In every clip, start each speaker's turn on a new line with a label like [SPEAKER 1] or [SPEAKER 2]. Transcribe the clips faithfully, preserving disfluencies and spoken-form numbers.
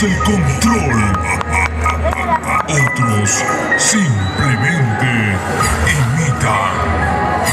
[SPEAKER 1] tenemos el control. Otros simplemente imitan.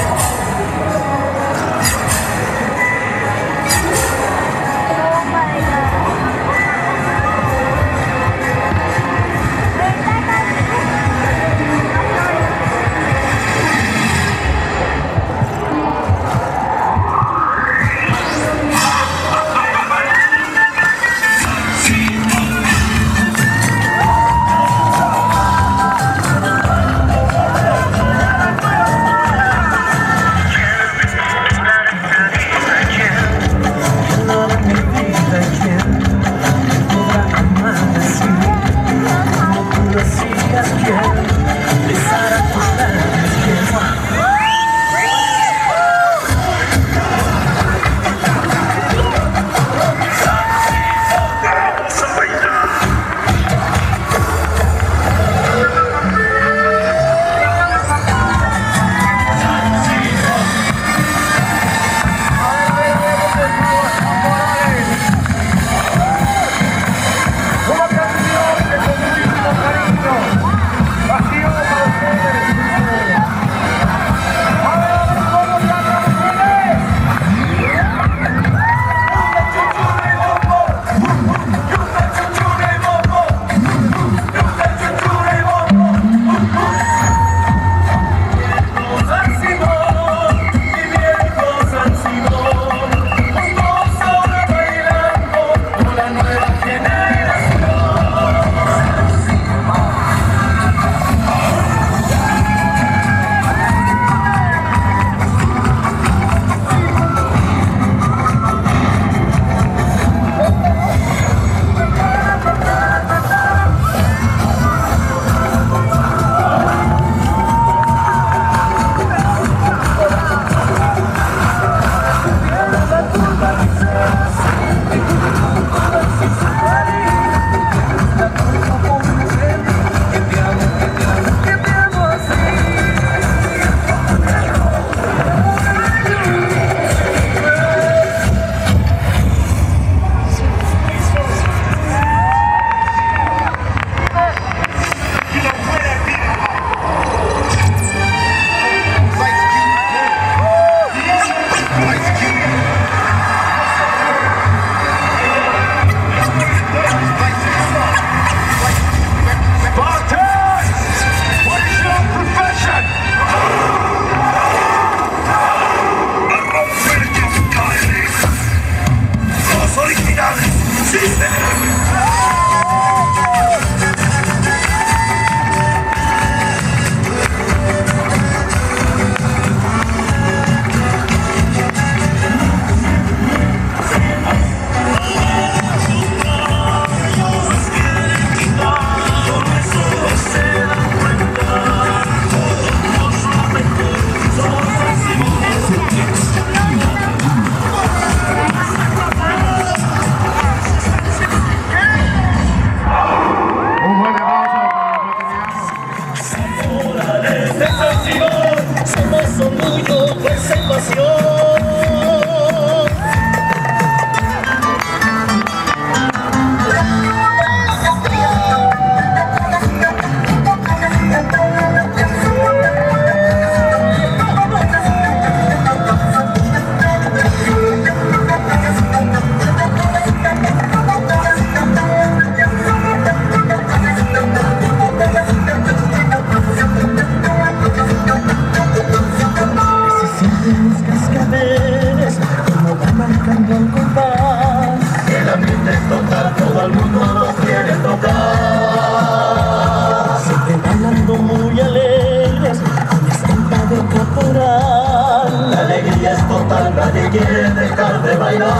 [SPEAKER 2] Nadie quiere dejar de bailar.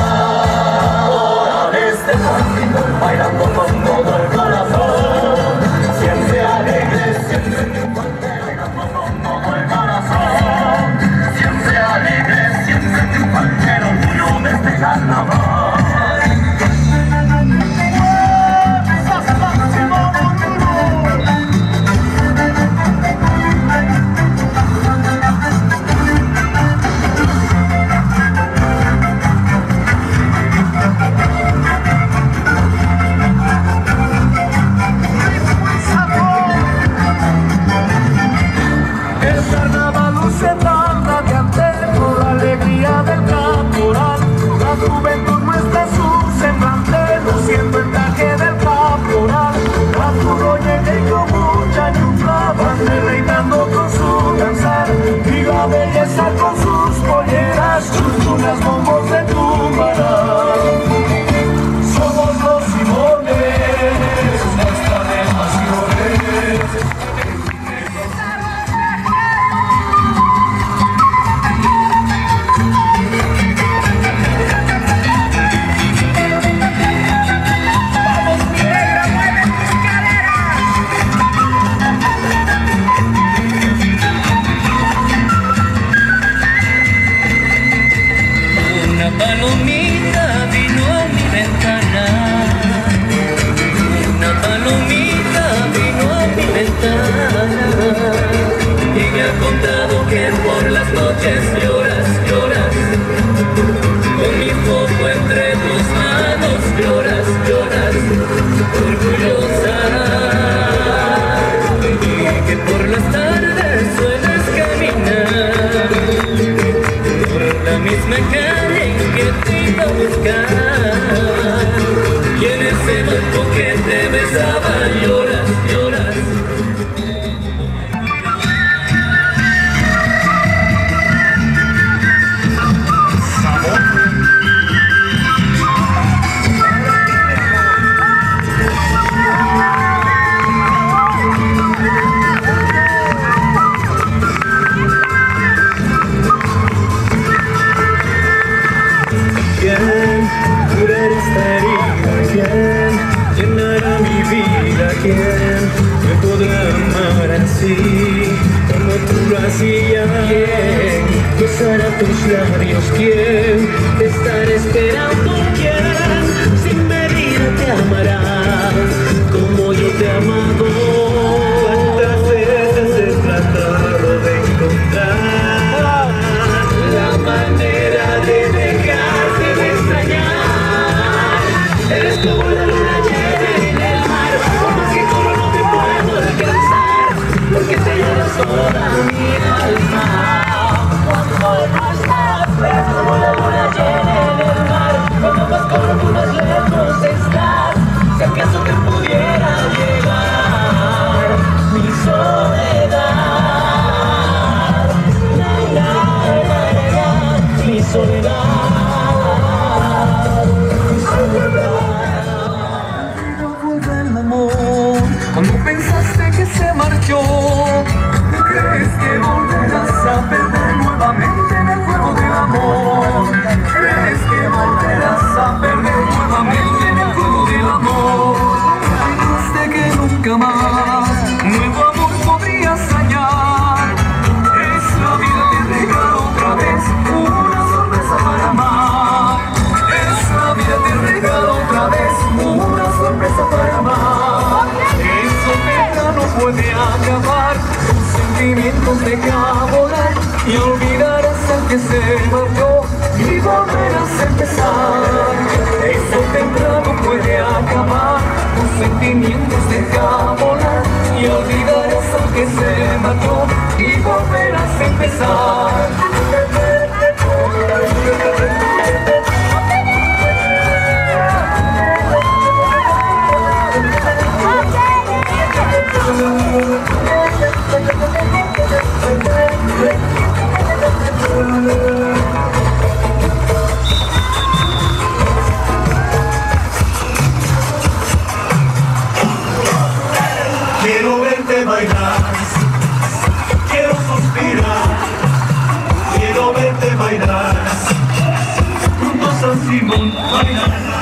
[SPEAKER 2] Ahora este partido bailando con todo el corazón. Siempre alegre, siempre triunfante, bailando con todo el corazón. Siempre alegre, siempre triunfante, el orgullo de este carnaval. con las bombos de tu maná. Somos los Simones, nuestra de pasiones.
[SPEAKER 3] Palomita vino a mi ventana, una palomita vino a mi ventana y me ha contado que por las noches lloras, lloras, con mi foco entre tus manos lloras, lloras, orgullosa, y que por las tardes sueles caminar por la misma calle que te iba a buscar, y en ese banco que te besaba lloras, lloras.
[SPEAKER 2] ¿Quién curar esta herida? ¿Quién llenará mi vida? ¿Quién me podrá amar así como tú lo hacías? ¿Quién besará tus labios? ¿Quién te estará esperando? ¿Quién sin medida te amará como yo te he amado? ¿Cuántas veces he tratado de encontrar la manera de dejarte de extrañar? Eres como la luna llena en el mar, por más que corro no te puedo alcanzar, porque te llevas toda mi alma. Cuando no estás, eres como la luna llena en el mar, cuando más corro tú más lejos estás. Si acaso te pudiera llegar mi soledad, la, la, la, la, mi soledad. Cuando pensaste que se marchó, ¿crees que volverás a perder nuevamente en el juego del amor? ¿Crees que volverás a perder nuevamente en el juego del amor? Pensaste que nunca más nuevo amor podrías hallar. Es la vida te regala otra vez una sorpresa para amar. Es la vida te regala otra vez una sorpresa para amar. Eso nunca no puede acabar, tus sentimientos deja volar y olvidarás al que se marchó y volverás a empezar. Eso temprano puede acabar, tus sentimientos deja volar y olvidarás al que se marchó y volverás a empezar. Quiero verte bailar, quiero suspirar, quiero verte bailar, juntos a Simón bailar.